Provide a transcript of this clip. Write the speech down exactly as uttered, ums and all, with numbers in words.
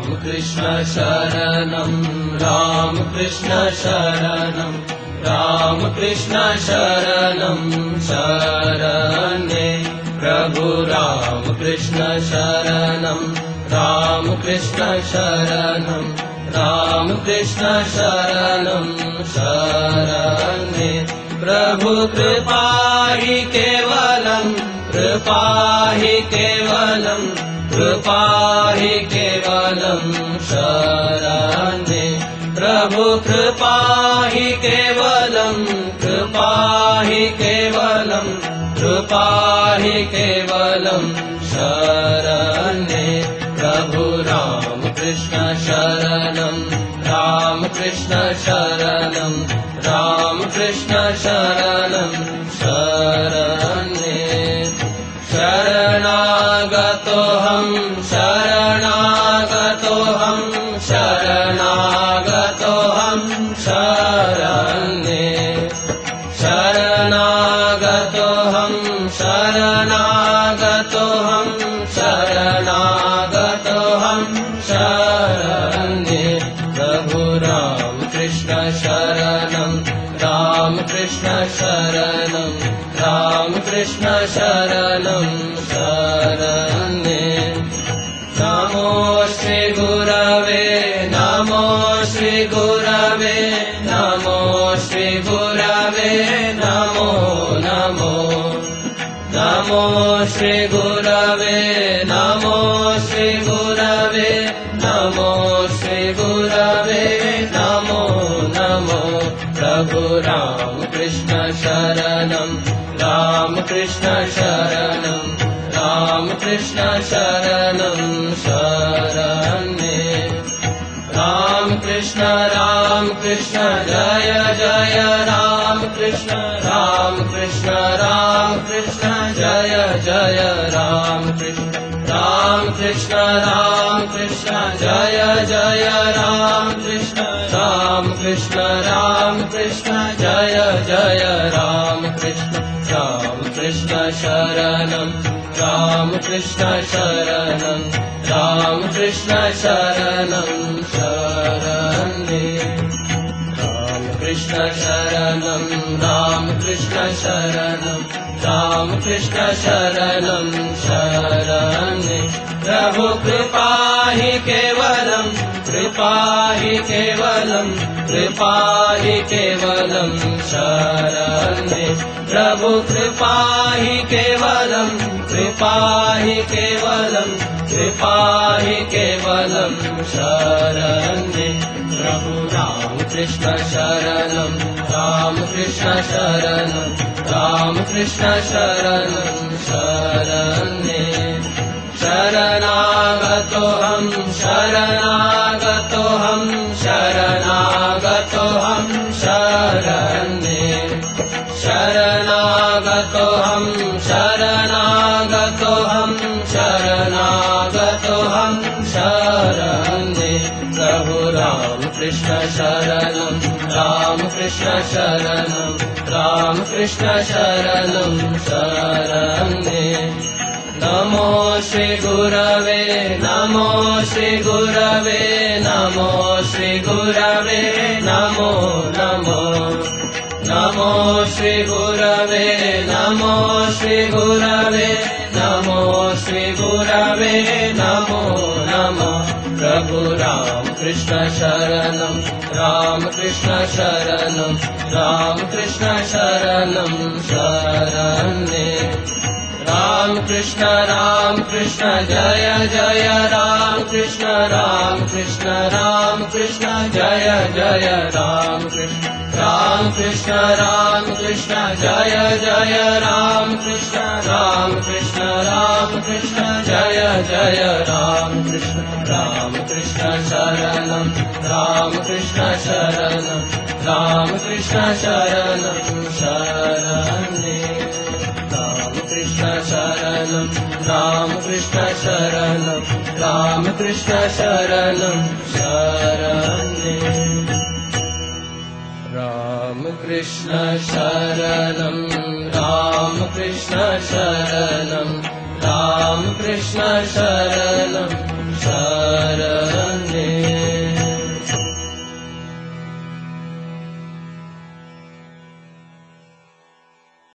राम कृष्ण शरणं राम कृष्ण शरणं राम कृष्ण शरणं शरणे प्रभु राम कृष्ण शरणं राम कृष्ण शरणं राम कृष्ण शरणं शरणे प्रभु कृपा हि केवलं कृपा हि केवलं कृपा हि केवलं शरणे प्रभु कृपा हि केवलं कृपा हि केवलं कृपा हि केवलं शरणे प्रभु राम कृष्ण शरणं राम कृष्ण शरणं राम कृष्ण शरणं शरणे शरणागतोऽहं शरणागतोऽहं शरणागतोऽहं शरणे शरणागतोऽहं शरणागतोऽहं शरणागतोऽहं शरणे प्रभु राम कृष्ण शरणं राम कृष्ण शरणं राम कृष्ण शरणं शरणे नमो श्री गुरवे नमो श्री गुरवे नमो श्री गुरवे नमो नमो नमो श्री गुरवे नमो श्री गुरवे नमो श्री गुरवे नमो नमो प्रभु राम कृष्ण शरणं राम कृष्ण शरणं राम कृष्ण शरणं शरणे राम कृष्ण राम कृष्ण जय जय राम कृष्ण राम कृष्ण राम कृष्ण जय जय राम कृष्ण राम कृष्ण राम कृष्ण जय जय राम कृष्ण राम कृष्ण राम कृष्ण जय जय राम कृष्ण राम कृष्ण शरणं राम कृष्ण शरणं राम कृष्ण शरणं शरणे राम कृष्ण शरणं राम कृष्ण शरणं राम कृष्ण शरणं शरणे प्रभु कृपा हि केवलं कृपा हि केवलं कृपा हि केवलं शरणे प्रभु कृपा हि केवलं कृपा हि केवलं कृपा हि केवलं शरणे प्रभु राम कृष्ण शरणं राम कृष्ण शरणं राम कृष्ण शरणं शरणे शरणागतोऽहं शरणागतोऽहं शरणागतोऽहं शरणे शरणागतोऽहं शरणागतोऽहं शरणागतोऽहं शरणे प्रभु राम कृष्ण शरणं राम कृष्ण शरणं राम कृष्ण शरणं शरणे नमो श्री गुरवे नमो श्री गुरवे नमो श्री गुरवे नमो नमो नमो श्री गुरवे नमो श्री गुरवे नमो श्री गुरवे नमो नमो प्रभु राम कृष्ण शरणं राम कृष्ण शरणं राम कृष्ण शरणं शरणे राम कृष्ण राम कृष्ण जय जय राम कृष्ण राम कृष्ण राम कृष्ण जय जय राम कृष्ण राम कृष्ण राम कृष्ण जय जय राम कृष्ण राम कृष्ण राम कृष्ण जय जय राम कृष्ण राम कृष्ण शरणं राम कृष्ण शरणं राम कृष्ण शरणं शरणे कृष्ण शरणं राम कृष्ण शरणं राम कृष्ण शरणं शरणे राम कृष्ण शरणं राम कृष्ण शरणं राम कृष्ण शरणं